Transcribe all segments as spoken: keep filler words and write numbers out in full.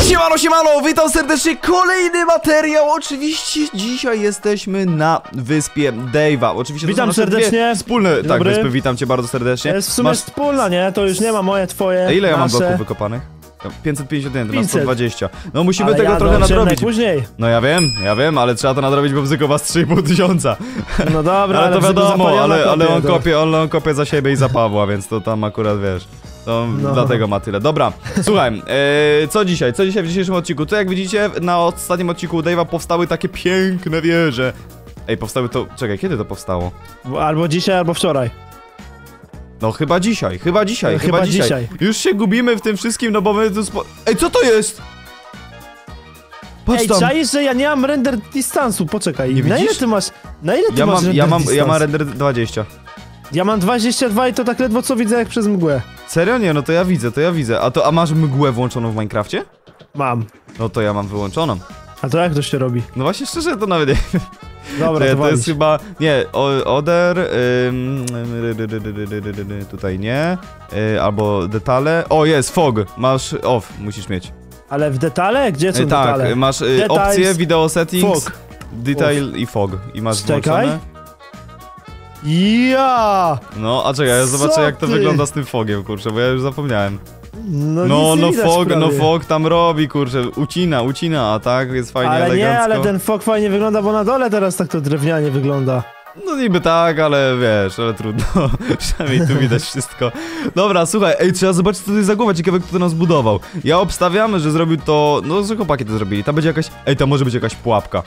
Siemano, siemano, witam serdecznie, kolejny materiał. Oczywiście dzisiaj jesteśmy na wyspie Dave'a. Oczywiście witam serdecznie. Wspólne, Dobry. tak, wyspy, witam cię bardzo serdecznie. Jest w sumie Masz... wspólna, nie? To już nie ma moje, twoje. A ile ja nasze... mam bloków wykopanych? pięćset pięćdziesiąt jeden, to na sto dwadzieścia. No musimy ale tego ja trochę nadrobić. Później. No ja wiem, ja wiem, ale trzeba to nadrobić, bo bzyko was trzy i pół tysiąca. No dobra, ale, ale to wiadomo, ale, kopie, ale on, to... kopie, on, on kopie za siebie i za Pawła, więc to tam akurat wiesz. To no. Dlatego ma tyle. Dobra, słuchaj, ee, co dzisiaj? Co dzisiaj w dzisiejszym odcinku? To jak widzicie, na ostatnim odcinku Dave'a powstały takie piękne wieże. Ej, powstały to... Czekaj, kiedy to powstało? Albo dzisiaj, albo wczoraj. No chyba dzisiaj, chyba dzisiaj, no, chyba, chyba dzisiaj. dzisiaj. Już się gubimy w tym wszystkim, no bo my tu spo... Ej, co to jest? Patrz Ej, tam. czaisz, że ja nie mam render dystansu, poczekaj. Nie na widzisz? ile ty masz, na ile ty ja masz mam, render ja mam, dystans? ja mam render dwadzieścia. Ja mam dwadzieścia dwa i to tak ledwo co widzę jak przez mgłę. Serio? Nie, no to ja widzę, to ja widzę. A to, a masz mgłę włączoną w Minecrafcie? Mam. No to ja mam wyłączoną. A to jak to się robi? No właśnie szczerze, to nawet nie wiem. Dobra, to, to, to jest chyba... Nie, Oder... Ym, tutaj nie. Y, albo detale. O, jest, fog. Masz off, musisz mieć. Ale w detale? Gdzie są y, detale? Tak, masz y, opcje, video settings, fog. detail off. I fog. I masz Czekaj. włączone. Ja! No, a czekaj, ja zobaczę Co jak to ty? wygląda z tym fogiem, kurczę, bo ja już zapomniałem. No, no, nic no nie fog, prawie. no fog tam robi, kurczę, ucina, ucina, a tak, jest fajnie, ale elegancko. nie, ale ten fog fajnie wygląda, bo na dole teraz tak to drewnianie wygląda. No niby tak, ale wiesz, ale trudno. Przynajmniej tu widać wszystko. Dobra, słuchaj, ej, trzeba zobaczyć co to jest za głowa, ciekawe kto to nas budował. Ja obstawiamy, że zrobił to, no że chłopaki to zrobili, tam będzie jakaś, ej, tam może być jakaś pułapka.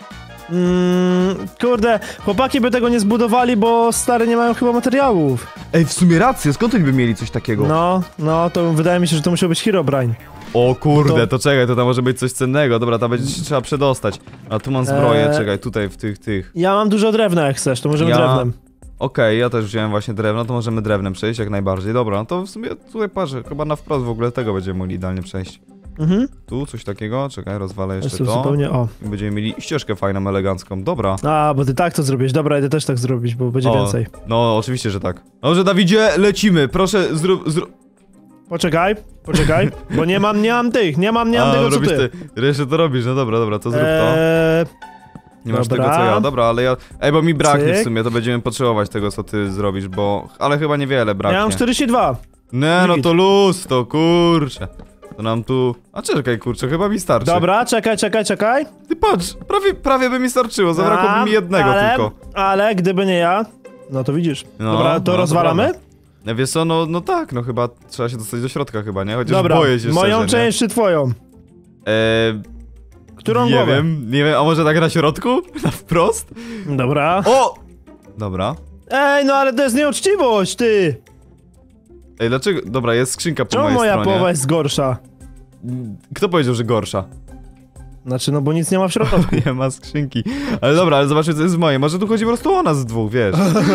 Mm, kurde, chłopaki by tego nie zbudowali, bo stary nie mają chyba materiałów. Ej, w sumie rację, skąd oni by mieli coś takiego? No, no, to wydaje mi się, że to musiał być Herobrine. O kurde, to... to czekaj, to tam może być coś cennego, dobra, tam będzie się trzeba przedostać. A tu mam zbroję, eee... czekaj, tutaj w tych, tych. Ja mam dużo drewna jak chcesz, to możemy ja... drewnem. Okej, okay, ja też wziąłem właśnie drewno, to możemy drewnem przejść jak najbardziej, dobra, no to w sumie tutaj patrzę, chyba na wprost w ogóle tego będziemy mogli idealnie przejść. Mhm. Tu coś takiego, czekaj, rozwalę jeszcze to. Zupełnie, o. I będziemy mieli ścieżkę fajną, elegancką, dobra. A, bo ty tak to zrobisz, dobra, idę też tak zrobić, bo będzie o, więcej. No, oczywiście, że tak. Dobrze, Dawidzie, lecimy, proszę, zrób, zrób... Poczekaj, poczekaj, bo nie mam, nie mam tych, nie mam, nie mam A, tego co robisz ty. ty. Jeszcze to robisz, no dobra, dobra, to zrób eee... to. Nie masz dobra. tego co ja, dobra, ale ja... Ej, bo mi braknie Cyk. w sumie, to będziemy potrzebować tego co ty zrobisz, bo... Ale chyba niewiele braknie. Ja mam czterdzieści dwa. Nie, no to luz, to kurczę. To nam tu... A czekaj, kurczę, chyba mi starczy. Dobra, czekaj, czekaj, czekaj. Ty patrz, prawie, prawie by mi starczyło, zabrakłoby mi jednego ale, tylko. Ale gdyby nie ja, no to widzisz. No, dobra, to no, rozwalamy? To wiesz co, no, no tak, no chyba trzeba się dostać do środka chyba, nie? Chociaż dobra, boję się moją szczerze, część czy twoją? Eee... Którą nie głowę? wiem, nie wiem, a może tak na środku? Na wprost? Dobra. O! Dobra. Ej, no ale to jest nieuczciwość, ty! Ej, dlaczego? Dobra, jest skrzynka po Czemu mojej moja stronie. połowa jest gorsza? Kto powiedział, że gorsza? Znaczy, no bo nic nie ma w środku. Nie ma skrzynki. Ale dobra, ale zobaczmy co jest moje. Może tu chodzi po prostu o nas dwóch, wiesz.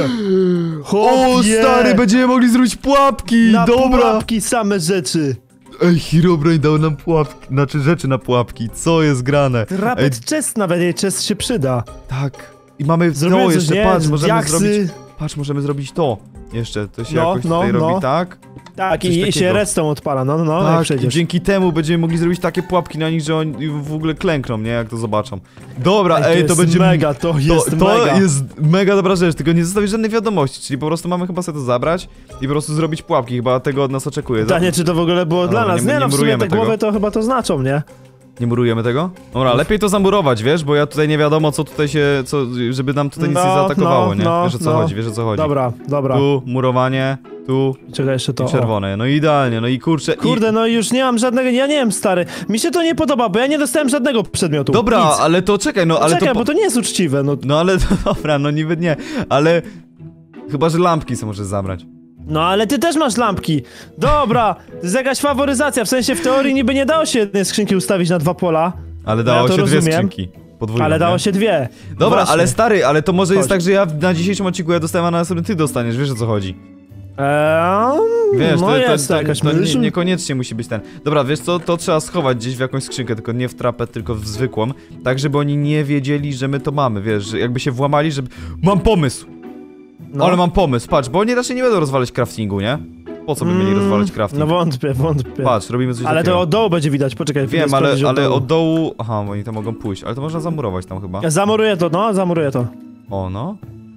O, stary, będziemy mogli zrobić pułapki! Na dobra! pułapki same rzeczy. Ej, Herobrine dał nam pułapki, znaczy rzeczy na pułapki. Co jest grane? Rapid chest nawet, jej chest się przyda. Tak. I mamy Zrobiłem to coś, jeszcze, nie? patrz, możemy Diaksy. zrobić... Patrz, możemy zrobić to. Jeszcze, to się No, jakoś no, tutaj no. robi tak. Tak, Coś i, i takiego. się redstone odpala, no, no, no, jak Tak, i przejdziesz. dzięki temu będziemy mogli zrobić takie pułapki na nich, że oni w ogóle klękną, nie? Jak to zobaczą. Dobra, ej, ej, to, to jest będzie... mega, to jest to, to mega. jest mega dobra rzecz, tylko nie zostawić żadnej wiadomości, czyli po prostu mamy chyba sobie to zabrać i po prostu zrobić pułapki, chyba tego od nas oczekuje. Pytanie, czy to w ogóle było no, dla nas? nie, Nie, no w sumie te tego. głowy to chyba to znaczą, nie? Nie murujemy tego? Dobra, lepiej to zamurować, wiesz, bo ja tutaj nie wiadomo co tutaj się, co, żeby nam tutaj nic no, nie zaatakowało, no, nie? no, Wiesz o co no. chodzi, wiesz o co chodzi. Dobra, dobra. Tu murowanie, tu Czekaj jeszcze to. i czerwone, no idealnie, no i kurczę... Kurde, i... no już nie mam żadnego, ja nie wiem, stary. Mi się to nie podoba, bo ja nie dostałem żadnego przedmiotu. Dobra, nic. ale to czekaj, no ale Czekaj, to... bo to nie jest uczciwe, no. No ale to dobra, no niby nie, ale... Chyba, że lampki sobie możesz zabrać. No ale ty też masz lampki. Dobra, to jest jakaś faworyzacja, w sensie w teorii niby nie dało się jednej skrzynki ustawić na dwa pola. Ale dało ja to się rozumiem, dwie skrzynki. Podwójne, ale dało nie? się dwie. Dobra, Właśnie. ale stary, ale to może Chodź. jest tak, że ja na dzisiejszym odcinku ja dostałem, a na następnym ty dostaniesz, wiesz o co chodzi. Eee, Wiesz, no to, to, jest to, jakaś to nie, myśl. niekoniecznie musi być ten. Dobra, wiesz co, to trzeba schować gdzieś w jakąś skrzynkę, tylko nie w trapę, tylko w zwykłą. Tak, żeby oni nie wiedzieli, że my to mamy, wiesz, że jakby się włamali, żeby... Mam pomysł! No. Ale mam pomysł, patrz, bo oni raczej nie będą rozwalać craftingu, nie? Po co by mieli rozwalać crafting? No wątpię, wątpię. Patrz, robimy coś Ale takiego. to od dołu będzie widać, poczekaj. Wiem, ale, ale od dołu... Aha, bo oni tam mogą pójść, ale to można zamurować tam chyba. Ja zamuruję to, no, zamuruję to. O, no.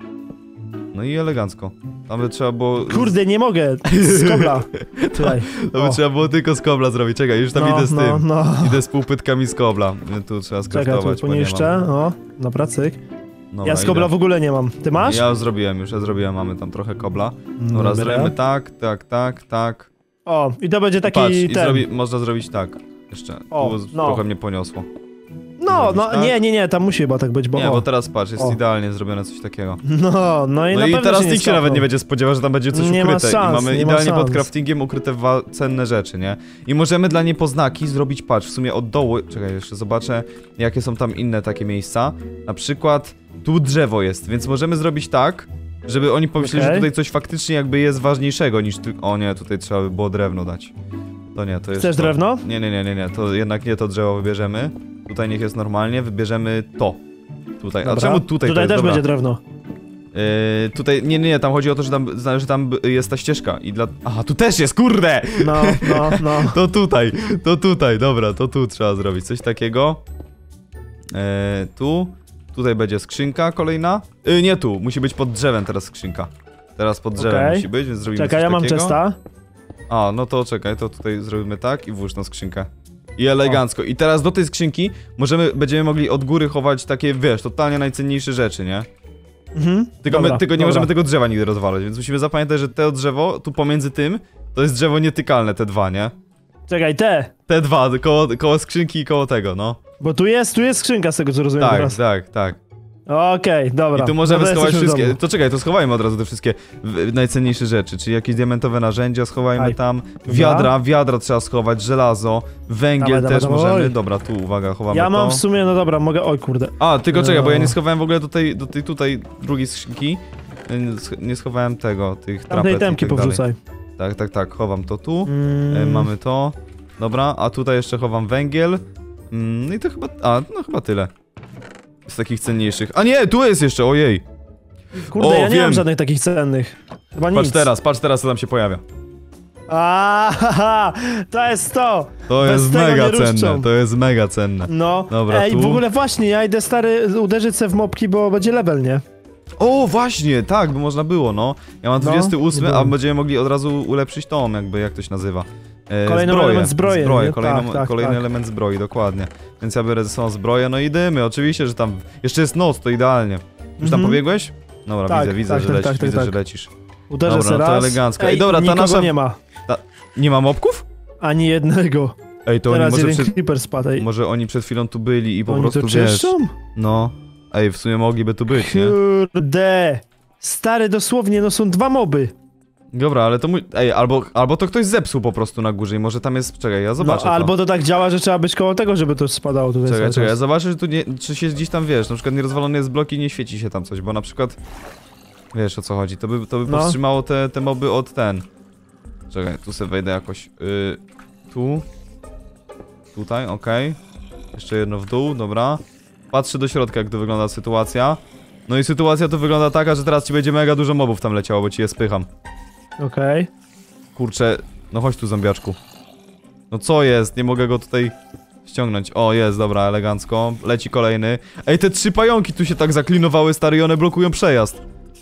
No i elegancko. Tam by trzeba było... Kurde, nie mogę, z kobla. Tutaj. To by O. trzeba było tylko z kobla zrobić. Czekaj, już tam No, idę z no, tym. no. Idę z półpytkami z kobla. Tu trzeba Czekaj, skraftować, tu bo nie poniszczę, mam. o, dobra, cyk. Dobra, Ja z kobla idę. w ogóle nie mam. Ty masz? Ja już zrobiłem, już ja zrobiłem, mamy tam trochę kobla. Dobra, Dobra. zrobimy tak, tak, tak, tak. O, i to będzie taki Patrz, i ten. zrobi, można zrobić tak. Jeszcze, O, tu no. trochę mnie poniosło. No, zrobić no, tak? nie, nie, nie, tam musi chyba tak być, bo... Nie, o. bo teraz patrz, jest O. idealnie zrobione coś takiego. No, no i No na i pewno teraz się nikt się skapną. nawet nie będzie spodziewał, że tam będzie coś Nie ma ukryte. szans, I mamy nie ma idealnie pod szans. craftingiem ukryte wa- cenne rzeczy, nie? I możemy dla niepoznaki zrobić, patrz, w sumie od dołu, czekaj, jeszcze zobaczę, jakie są tam inne takie miejsca. Na przykład, tu drzewo jest, więc możemy zrobić tak, żeby oni pomyśleli, Okej. że tutaj coś faktycznie jakby jest ważniejszego niż ty... O nie, tutaj trzeba by było drewno dać. To nie, to jest Chcesz to. drewno? Nie, nie, nie, nie, nie, to jednak nie to drzewo wybierzemy. Tutaj niech jest normalnie, wybierzemy to. Tutaj, a Dobra. czemu tutaj Tutaj to jest? też Dobra. będzie drewno. Yy, tutaj, nie, nie, nie, tam chodzi o to, że tam, że tam jest ta ścieżka i dla... Aha, tu też jest, kurde! No, no, no. To tutaj, to tutaj, dobra, to tu trzeba zrobić coś takiego. Yy, tu, tutaj będzie skrzynka kolejna. Yy, nie tu, musi być pod drzewem teraz skrzynka. Teraz pod drzewem Okej. musi być, więc zrobimy Czekaj, coś ja mam takiego. chesta. A, no to czekaj, to tutaj zrobimy tak i włóż na skrzynkę. I elegancko. I teraz do tej skrzynki możemy, będziemy mogli od góry chować takie, wiesz, totalnie najcenniejsze rzeczy, nie? Mhm. Tylko Dobra, my tylko nie dobra. możemy tego drzewa nigdy rozwalać, więc musimy zapamiętać, że to drzewo, tu pomiędzy tym, to jest drzewo nietykalne, te dwa, nie? Czekaj, te. Te dwa, koło, koło skrzynki i koło tego, no. Bo tu jest, tu jest skrzynka z tego co rozumiem Tak, teraz. tak, tak. Okej, dobra. I tu możemy Dobra, schować jesteśmy w wszystkie, domu. to czekaj, to schowajmy od razu te wszystkie w- najcenniejsze rzeczy, czyli jakieś diamentowe narzędzia schowajmy Aj. tam, wiadra, wiadra trzeba schować, żelazo, węgiel Dawaj, też dawaj, możemy, dawaj. dobra, tu uwaga, chowamy Ja to. mam w sumie, no dobra, mogę, oj kurde. A, tylko czekaj, bo ja nie Eee. schowałem w ogóle do tej, do tej tutaj drugiej skrzynki, nie sch- nie schowałem tego, tych Tamtej trapet i temki tak dalej. powrzucaj. Tak, tak, tak, chowam to tu. Mm, E, mamy to. Dobra, a tutaj jeszcze chowam węgiel. Mm, no i to chyba. A, no chyba tyle. Z takich cenniejszych. A nie, tu jest jeszcze, ojej. Kurde, o, ja nie wiem. mam żadnych takich cennych. Chyba nic. Patrz teraz, patrz teraz, co tam się pojawia. A, haha, to jest to! To Bez jest tego mega nie ruszczą. cenne, to jest mega cenne. No. Dobra, Ej, tu. w ogóle właśnie, ja idę stary uderzyć se w mopki, bo będzie level, nie? O, właśnie, tak, by można było, no. Ja mam No, dwudziesty ósmy, a byłem. będziemy mogli od razu ulepszyć tą, jakby, jak to się nazywa. E, Kolejny zbroję. element zbroje, Zbroję, nie? kolejny, Tak, tak, kolejny tak. element zbroi, dokładnie. Więc ja biorę ze sobą zbroję, no i dymy, oczywiście, że tam... Jeszcze jest noc, to idealnie. Już tam Mhm. pobiegłeś? Dobra, Tak, widzę, widzę, tak, że tak, lecisz, tak, tak, widzę, tak. że lecisz. Uderzę Dobra, se no to raz. elegancko. Ej, Ej, dobra, ta nikogo nasza- nie ma. Nie ma mobków? Ani jednego. Ej, to oni Teraz może jeden przed, creeper spadł. Ej. może oni przed chwilą tu byli i po Oni prostu, to wiesz... czyszczą? No. Ej, w sumie mogliby tu być, nie? Kurde. Stary, dosłownie, no są dwa moby. Dobra, ale to mój... Ej, albo, albo to ktoś zepsuł po prostu na górze i może tam jest... Czekaj, ja zobaczę No, albo to. to tak działa, że trzeba być koło tego, żeby to spadało tutaj. Czekaj, cały czekaj, ja czas. zobaczę, że tu nie... Czy się gdzieś tam, wiesz, na przykład nierozwalony jest blok i nie świeci się tam coś, bo na przykład... Wiesz, o co chodzi, to by, to by No. powstrzymało te, te moby od ten... Czekaj, tu sobie wejdę jakoś... Yy, tu... Tutaj, okej. Jeszcze jedno w dół, dobra. Patrzę do środka, jak to wygląda sytuacja. No i sytuacja to wygląda taka, że teraz ci będzie mega dużo mobów tam leciało, bo ci je spycham. Okej. Kurczę, no chodź tu, zombiaczku. No co jest? Nie mogę go tutaj ściągnąć. O, jest, dobra, elegancko. Leci kolejny. Ej, te trzy pająki tu się tak zaklinowały, stary, i one blokują przejazd.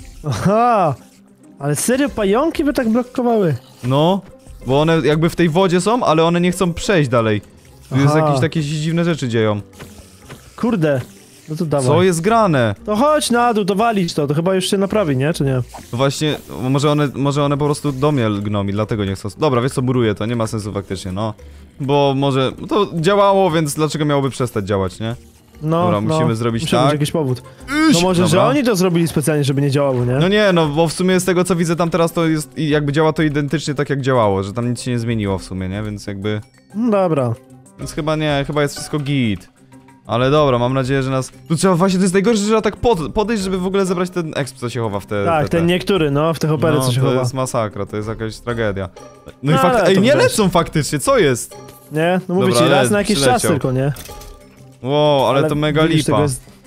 Aha. Ale serio, pająki by tak blokowały? No, bo one jakby w tej wodzie są, ale one nie chcą przejść dalej. Tu jest Aha. jakieś takie dziwne rzeczy dzieją. Kurde. No to dawaj. Co jest grane? To chodź na dół, to walić to, to chyba już się naprawi, nie? Czy nie? No właśnie, może one, może one po prostu do mnie lgną i dlatego nie chcą... Dobra, wiesz co, muruję to, nie ma sensu faktycznie, no. Bo może... To działało, więc dlaczego miałoby przestać działać, nie? No, Dobra, no. musimy zrobić Musi tak. być jakiś powód. No może, że Dobra. oni to zrobili specjalnie, żeby nie działało, nie? No nie, no bo w sumie z tego co widzę tam teraz to jest... i jakby działa to identycznie tak jak działało, że tam nic się nie zmieniło w sumie, nie? Więc jakby... No dobra. Więc chyba nie, chyba jest wszystko git. Ale dobra, mam nadzieję, że nas... Tu trzeba właśnie, to jest najgorsze, że trzeba tak pod, podejść, żeby w ogóle zebrać ten exp, co się chowa w te... Tak, te, te. ten niektóry, no, w tych opery, No, co się to chowa. jest masakra, to jest jakaś tragedia. No, i No, fakt... ale Ej, to nie wiesz. lecą faktycznie, co jest? Nie? No mówię Dobra, ci, raz lec, na jakiś przyleciał. czas tylko, nie? Wow, ale, to mega widzisz, lipa. tego jest,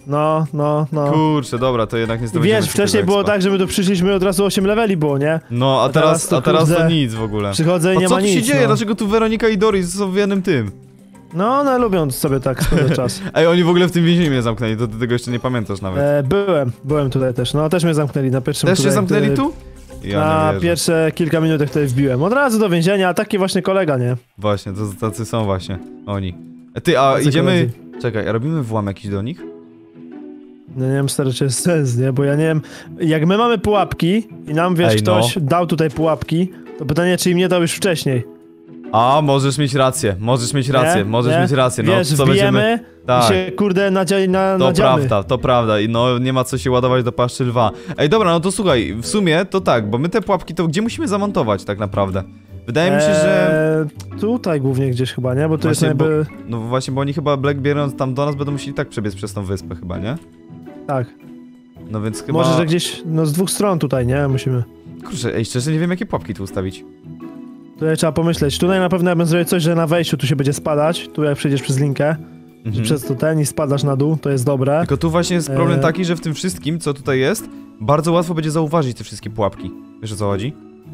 No, no, no. Kurczę, dobra, to jednak nie I zdobędziemy wiesz, wcześniej było tak, że my tu przyszliśmy od razu osiem leveli było, nie? No, a, A teraz, teraz to, a teraz to kurde, nic w ogóle. Przychodzę i No nie co ma tu nic. się dzieje? No. Dlaczego tu Weronika i Doris są w jednym tym? No, one lubią sobie tak spędzać czas. Ej, oni w ogóle w tym więzieniu mnie zamknęli, to ty tego jeszcze nie pamiętasz nawet. E, byłem, byłem tutaj też. No, też mnie zamknęli na pierwszym Też się tutaj, zamknęli który- tu? Ja Na nie wierzę. pierwsze kilka minut jak tutaj wbiłem. Od razu do więzienia, a taki właśnie kolega, nie? Właśnie, to tacy są właśnie, oni. E, Ty, a Tacy idziemy... koledzy. Czekaj, a robimy włam jakiś do nich? No nie wiem stary, czy jest sens, nie? Bo ja nie wiem, jak my mamy pułapki i nam, wiesz, Ej, no. ktoś dał tutaj pułapki, to pytanie, czy im nie dał już wcześniej. A, możesz mieć rację, możesz mieć rację, Nie? możesz Nie? mieć rację, no Wiesz, co wbijemy będziemy... Tak. i się, kurde, nadzia na, To nadziamy. prawda, to prawda i no nie ma co się ładować do paszczy lwa. Ej, dobra, no to słuchaj, w sumie to tak, bo my te pułapki to gdzie musimy zamontować tak naprawdę? Wydaje mi się, że... Eee, tutaj głównie gdzieś chyba, nie? Bo to Właśnie, jest jakby... No właśnie, bo oni chyba Blackbeard tam do nas będą musieli tak przebiec przez tą wyspę chyba, nie? Tak. No więc chyba... Może, że gdzieś, no z dwóch stron tutaj, nie? Musimy. Kurczę, ej, szczerze nie wiem jakie pułapki tu ustawić. Tutaj trzeba pomyśleć. Tutaj na pewno ja bym zrobił coś, że na wejściu tu się będzie spadać. Tu jak przejdziesz przez linkę, że Mhm. przez to ten i spadasz na dół, to jest dobre. Tylko tu właśnie jest problem Eee. taki, że w tym wszystkim, co tutaj jest, bardzo łatwo będzie zauważyć te wszystkie pułapki. Wiesz o co chodzi?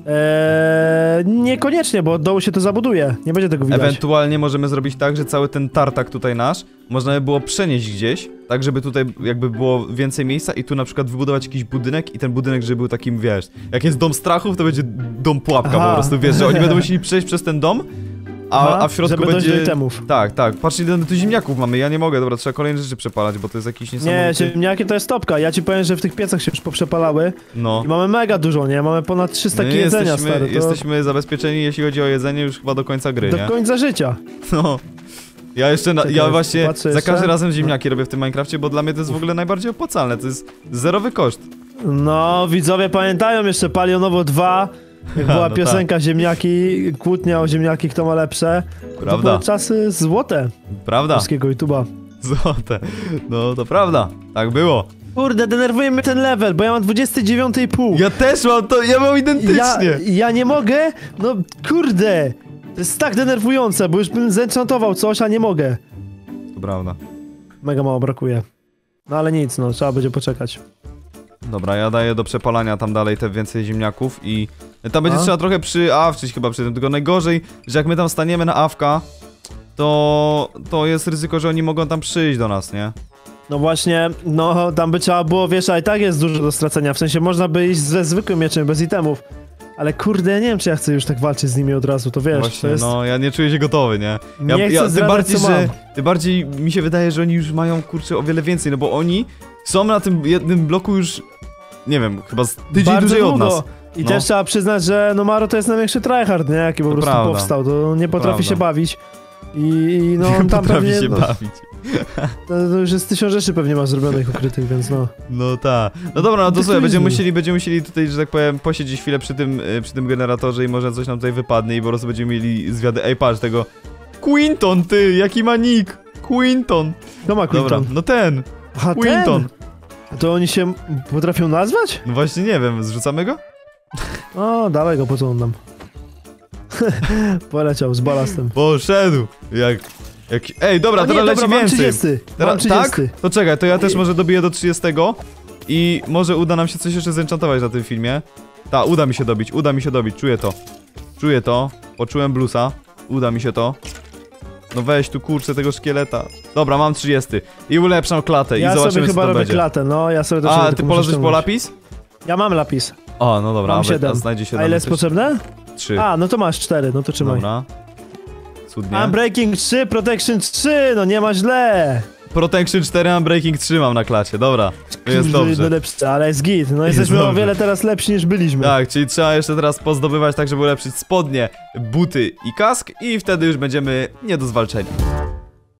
Eee, niekoniecznie, bo od dołu się to zabuduje. Nie będzie tego widać. Ewentualnie możemy zrobić tak, że cały ten tartak tutaj nasz można by było przenieść gdzieś, tak żeby tutaj jakby było więcej miejsca i tu na przykład wybudować jakiś budynek i ten budynek, żeby był takim, wiesz, jak jest dom strachów, to będzie dom pułapka Aha. po prostu, wiesz, że oni będą musieli przejść przez ten dom, a, Aha, a w środku żeby dojść będzie... do itemów. Tak, tak, patrzcie, ile tu ziemniaków mamy, ja nie mogę, dobra, trzeba kolejne rzeczy przepalać, bo to jest jakiś Nie, niesamowity... ziemniaki to jest topka. Ja ci powiem, że w tych piecach się już poprzepalały No. i mamy mega dużo, nie? Mamy ponad trzysta My kg jedzenia, jesteśmy, stary. To jesteśmy zabezpieczeni, jeśli chodzi o jedzenie, już chyba do końca gry, do nie? końca życia. No. Ja jeszcze, na, Czekaj, ja właśnie patrzę za jeszcze. każdym razem ziemniaki robię w tym Minecrafcie, bo dla mnie to jest w ogóle najbardziej opłacalne, to jest zerowy koszt. No, widzowie pamiętają jeszcze Palionowo dwa, jak była no piosenka Ziemniaki, kłótnia o ziemniaki, kto ma lepsze. To Prawda. były czasy złote Prawda? polskiego YouTube'a. Złote. No to prawda, tak było. Kurde, denerwuje mnie ten level, bo ja mam dwadzieścia dziewięć i pół. Ja też mam to, ja mam Ja, identycznie. ja nie mogę, no kurde. To jest tak denerwujące, bo już bym zenchantował coś, a nie mogę. To prawda. Mega mało brakuje. No ale nic, no trzeba będzie poczekać. Dobra, ja daję do przepalania tam dalej te więcej ziemniaków i tam będzie A? trzeba trochę przyawczyć chyba przy tym, tylko najgorzej, że jak my tam staniemy na awka, to to jest ryzyko, że oni mogą tam przyjść do nas, nie? No właśnie, no tam by trzeba było, wiesz, a i tak jest dużo do stracenia, w sensie można by iść ze zwykłym mieczem, bez itemów. Ale kurde, ja nie wiem, czy ja chcę już tak walczyć z nimi od razu, to wiesz, Właśnie, to jest... no ja nie czuję się gotowy, nie? Ja, Nie chcę ja, tym zdradzać, bardziej, co że mam. tym bardziej mi się wydaje, że oni już mają kurczę o wiele więcej, no bo oni są na tym jednym bloku już, nie wiem, chyba z tydzień Bardzo dłużej od długo. nas. I No. też trzeba przyznać, że no Maro to jest największy tryhard, nie? Jaki po To prostu prawda. powstał, to nie potrafi Prawda. się bawić. I, i no on tam Potrafi pewnie, się no, bawić. to, to już jest tysiąc rzeczy pewnie ma zrobionych ukrytych, więc no. No tak. No dobra, no to Ty słuchaj, będziemy crazy. musieli, będziemy musieli tutaj, że tak powiem, posiedzieć chwilę przy tym, y, przy tym generatorze i może coś nam tutaj wypadnie i po prostu będziemy mieli zwiady. Ej, patrz tego. Quinton, ty, jaki ma nick? Quinton. Kto ma Dobra, Quinton? no ten. Aha, Quinton. ten? To oni się potrafią nazwać? No właśnie nie wiem, zrzucamy go? O, dawaj go, po co on nam? Poleciał z balastem. Poszedł. Jak, jak... Ej, dobra, O teraz nie, leci dobra, mam więcej. trzydziesty. Teraz, Mam trzydziesty. tak? To czekaj, to ja też może dobiję do trzydziestego i może uda nam się coś jeszcze zenchantować na tym filmie. Ta, uda mi się dobić, uda mi się dobić, czuję to. Czuję to, poczułem bluesa, uda mi się to. No weź tu kurczę tego szkieleta. Dobra, mam trzydziesty i ulepszam klatę Ja i zobaczymy sobie co chyba to robię będzie. klatę, no ja sobie też A, robię, ty tylko muszę poleżysz po ściągnąć. lapis? Ja mam lapis. O, no dobra, Mam a, we- a siedem. znajdzie się A ile jest coś? potrzebne? Trzy. A, no to masz cztery, no to trzymaj. Dobra. Cudnie. Unbreaking trzy, Protection trzy, no nie ma źle. Protection cztery, Unbreaking trzy mam na klacie, dobra. To jest Kurde, dobrze. no lepsze, ale jest git. No Jest jesteśmy o dobrze. wiele teraz lepsi niż byliśmy. Tak, czyli trzeba jeszcze teraz pozdobywać tak, żeby ulepszyć spodnie, buty i kask i wtedy już będziemy nie do zwalczenia.